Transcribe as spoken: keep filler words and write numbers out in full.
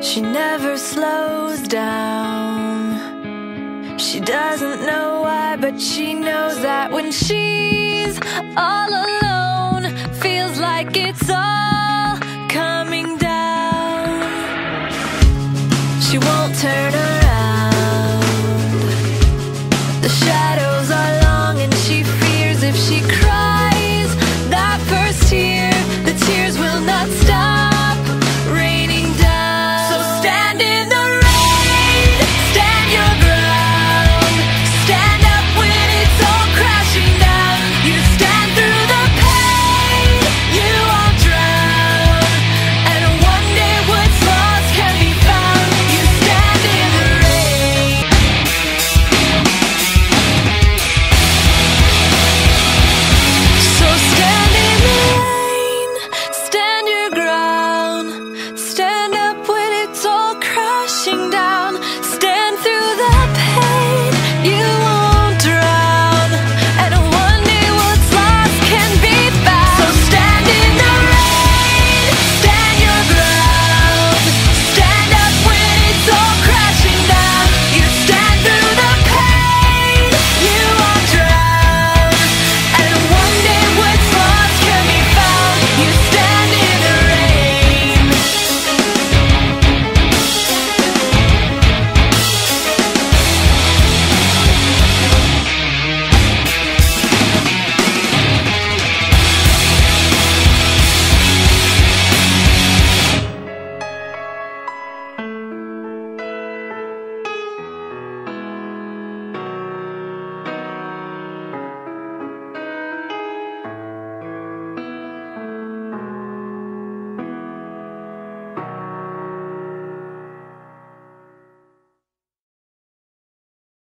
She never slows down. She doesn't know why, but she knows that when she's all alone, feels like it's all coming down. She won't turn